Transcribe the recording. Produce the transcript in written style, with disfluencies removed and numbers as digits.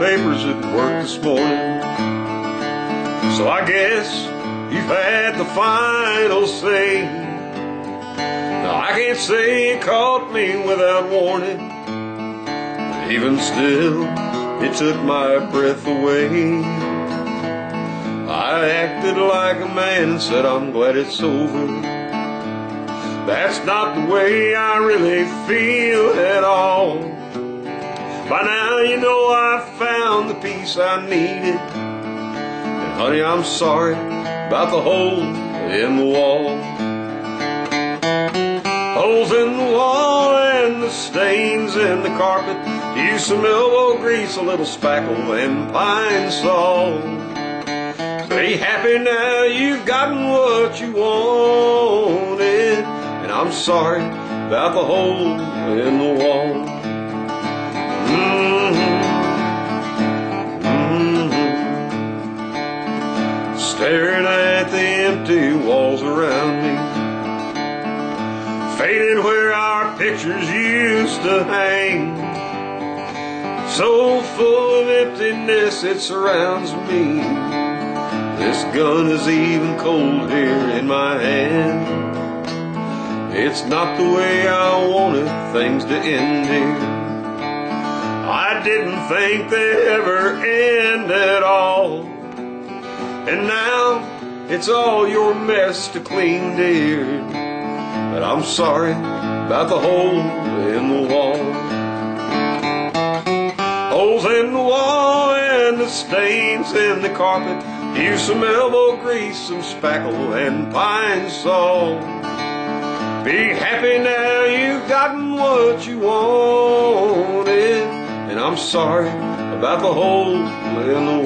papers at work this morning. So I guess you've had the final say. Now I can't say you caught me without warning, but even still, it took my breath away. I acted like a man and said I'm glad it's over. That's not the way I really feel at all. By now you know I found the peace I needed. And honey, I'm sorry about the hole in the wall. Holes in the wall and the stains in the carpet. Use some elbow grease, a little spackle and pine sol. Be happy now you've gotten what you wanted. And I'm sorry about the hole in the wall. Staring at the empty walls around me, faded where our pictures used to hang, so full of emptiness it surrounds me. This gun is even cold here in my hand. It's not the way I wanted things to end here. I didn't think they'd ever end at all. And now it's all your mess to clean, dear. But I'm sorry about the hole in the wall. Holes in the wall and the stains in the carpet. Use some elbow grease, some spackle and pine sol. Be happy now you've gotten what you wanted. And I'm sorry about the hole in the